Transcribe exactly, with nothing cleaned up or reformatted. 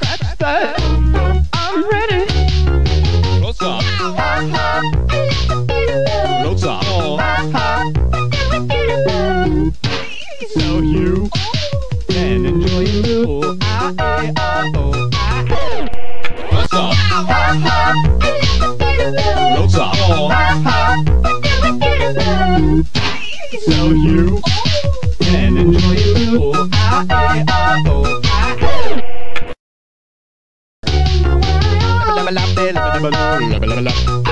That's that. I'm ready. What's up? What's up? So you can enjoy it too. Ah, eh, ah, oh, ah. What's up? What's up? So you can enjoy it too. Ah, eh, ah, oh, ah. Level up, level up, level up, level up.